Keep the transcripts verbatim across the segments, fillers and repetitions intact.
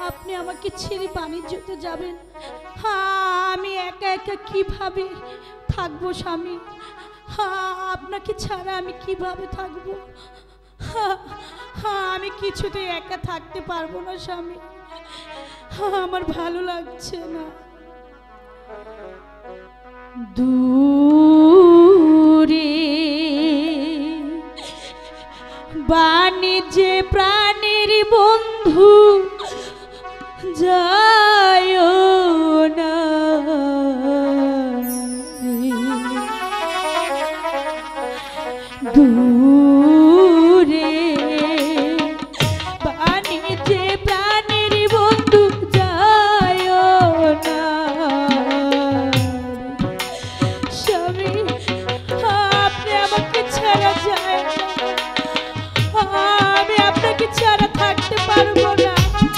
আপনি আমাকে ছেড়ে বাণিজ্যতে যাবেন, হ্যাঁ আমি একা একা কিভাবে থাকবো স্বামী? হ্যাঁ আপনাকে ছাড়া আমি কিভাবে থাকবো? হ্যাঁ হ্যাঁ আমি কিছুতেই একা থাকতে পারবো না স্বামী, হ্যাঁ আমার ভালো লাগছে না। দূরে বাণিজ্যে প্রাণের বন্ধু যায় না, দূরে বাণিজ্যে প্রাণের বন্ধু যায় না স্বামী, আপনি আমাকে ছাড়া যায় না, আমি আপনাকে ছাড়া থাকতে পারবো না।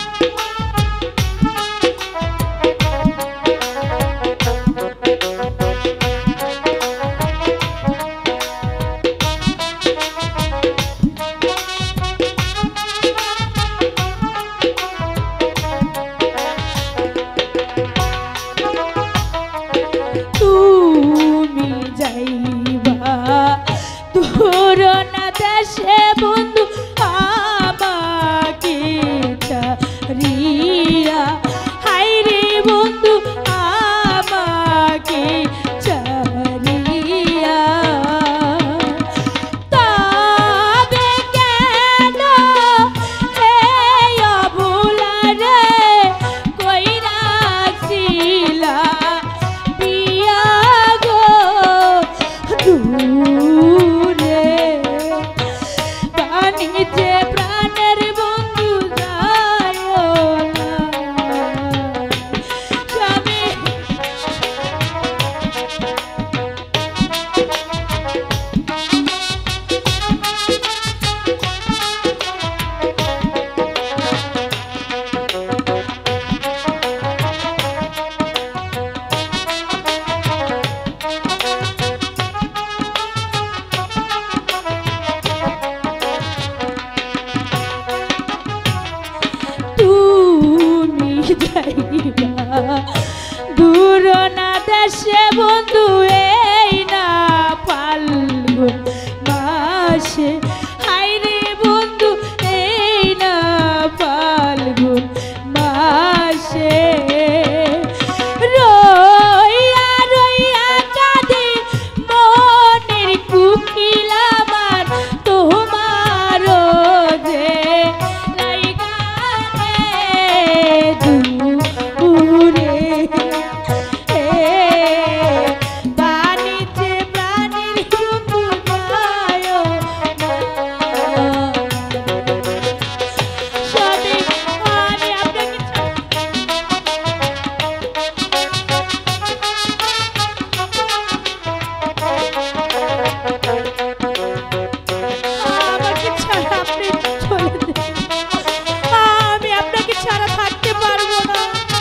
তুমি যাইবা তোর না দেশে বন্ধু আমাকে ছাড়িয়া, হায়রে বন্ধু আমাকে ছাড়িয়া, তবে কেন এই অবলা রে কইরাছিলা বিয়া গো, দূরে বাণিজ্যে প্রাণের বন্ধু যায় না স্বামী। তুমি যাইবা দূর না দেশে বন্ধু এই না ফাল্গুন মাসে, হায়রে বন্ধু এই না ফাল্গুন মাসে, রইয়া রইয়া কাঁদে মনের কুকিল আমার তোমার যে দূরে বাণিজ্যে প্রাণের বন্ধু যায় না স্বামী, আমি আপনাকে আমাকে ছাড়া আপনি চলে যান, আমি আপনাকে ছাড়া থাকতে পারবো না।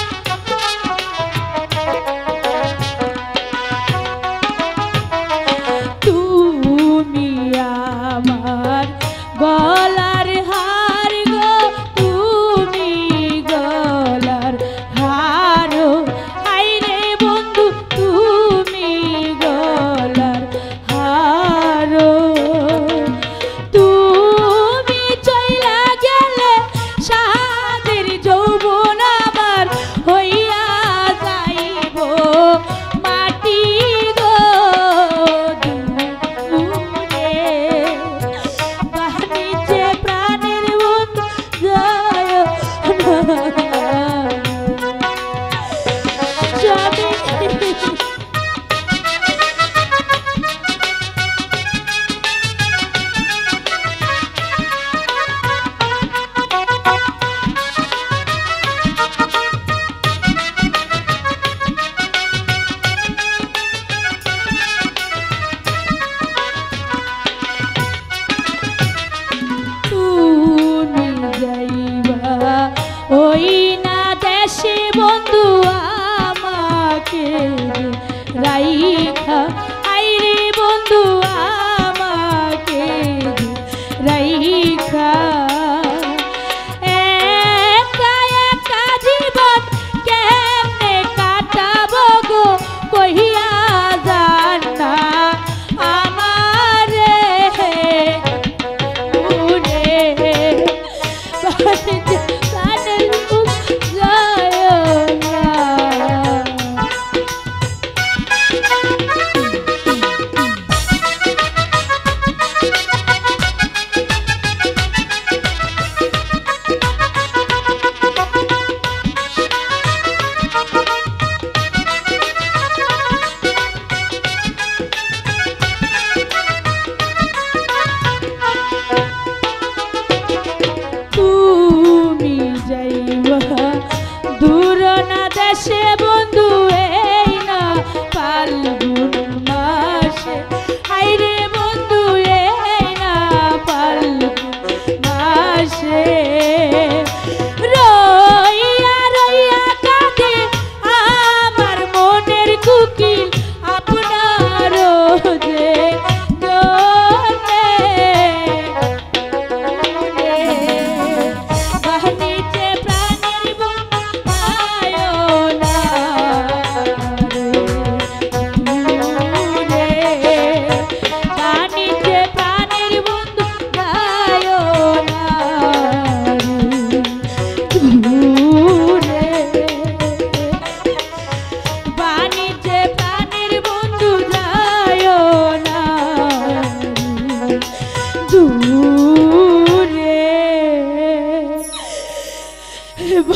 তুমি আমার গলার হার গো, তুমি গলার হার, হায়রে বন্ধু তুমি গলার হার, তুমি চইলা গেলে সাদের যৌবন আমার হইয়া যাইব মাটি গো, দূরে বাণিজ্যে প্রাণের বন্ধু যায় না স্বামী। তুমি যাইবা ওই না দেশে বন্ধু আমাকে রাইখা, আইরে বন্ধু আমাকে রাইখা, একা একা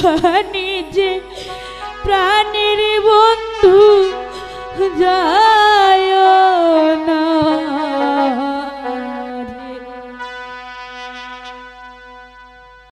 জানি যে প্রাণের বন্ধু